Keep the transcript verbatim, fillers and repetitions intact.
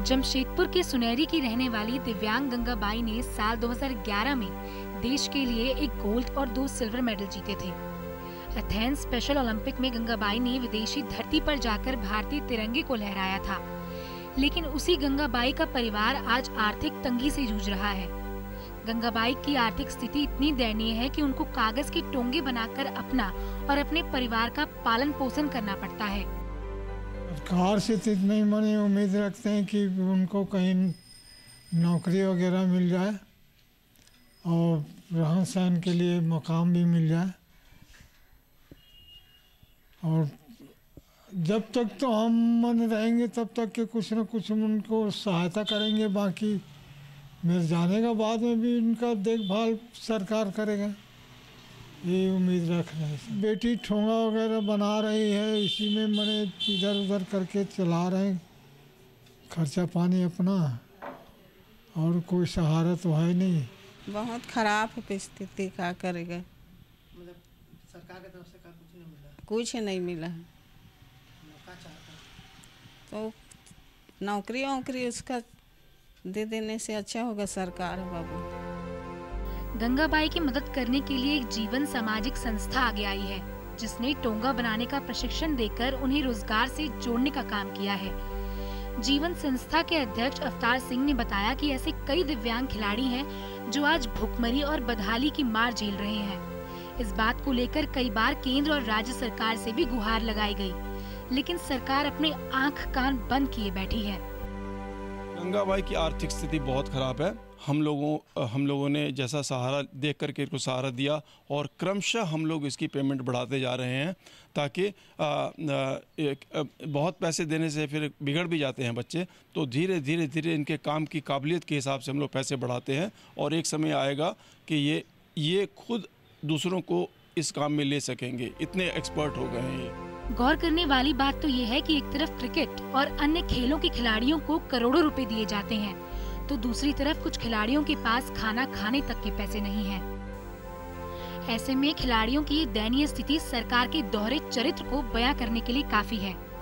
जमशेदपुर के सुनेरी की रहने वाली दिव्यांग गंगाबाई ने साल दो हज़ार ग्यारह में देश के लिए एक गोल्ड और दो सिल्वर मेडल जीते थे। एथेंस स्पेशल ओलंपिक में गंगाबाई ने विदेशी धरती पर जाकर भारतीय तिरंगे को लहराया था, लेकिन उसी गंगाबाई का परिवार आज आर्थिक तंगी से जूझ रहा है। गंगाबाई की आर्थिक स्थिति इतनी दयनीय है कि उनको कागज के टोंगे बनाकर अपना और अपने परिवार का पालन पोषण करना पड़ता है। सरकार से तो इतनी मनी उम्मीद रखते हैं कि उनको कहीं नौकरी वगैरह मिल जाए और रहन सहन के लिए मकाम भी मिल जाए, और जब तक तो हम मन रहेंगे तब तक के कुछ न कुछ उनको सहायता करेंगे। बाकी मेरे जाने का बाद में भी इनका देखभाल सरकार करेगा, ये उम्मीद रख रहे हैं। बेटी ठोंगा वगैरह बना रही है, इसी में मैंने इधर उधर करके चला रहे हैं खर्चा पानी अपना, और कोई सहारा तो है नहीं। बहुत खराब परिस्थिति, क्या करेगा। मतलब सरकार की तरफ से का कुछ नहीं मिला? कुछ नहीं मिला है। तो नौकरी वोकरी उसका दे देने से अच्छा होगा सरकार बाबू। गंगाबाई की मदद करने के लिए एक जीवन सामाजिक संस्था आगे आई है, जिसने टोंगा बनाने का प्रशिक्षण देकर उन्हें रोजगार से जोड़ने का काम किया है। जीवन संस्था के अध्यक्ष अवतार सिंह ने बताया कि ऐसे कई दिव्यांग खिलाड़ी हैं जो आज भुखमरी और बदहाली की मार झेल रहे हैं। इस बात को लेकर कई बार केंद्र और राज्य सरकार से भी गुहार लगाई गई, लेकिन सरकार अपने आंख कान बंद किए बैठी है। गंगाबाई की आर्थिक स्थिति बहुत खराब है। हम लोगों हम लोगों ने जैसा सहारा देख करके इसको सहारा दिया, और क्रमशः हम लोग इसकी पेमेंट बढ़ाते जा रहे हैं, ताकि आ, आ, एक, आ, बहुत पैसे देने से फिर बिगड़ भी जाते हैं बच्चे। तो धीरे धीरे धीरे इनके काम की काबिलियत के हिसाब से हम लोग पैसे बढ़ाते हैं, और एक समय आएगा कि ये ये खुद दूसरों को इस काम में ले सकेंगे, इतने एक्सपर्ट हो गए हैं ये। गौर करने वाली बात तो ये है कि एक तरफ क्रिकेट और अन्य खेलों के खिलाड़ियों को करोड़ों रुपए दिए जाते हैं, तो दूसरी तरफ कुछ खिलाड़ियों के पास खाना खाने तक के पैसे नहीं हैं। ऐसे में खिलाड़ियों की दयनीय स्थिति सरकार के दोहरे चरित्र को बयां करने के लिए काफी है।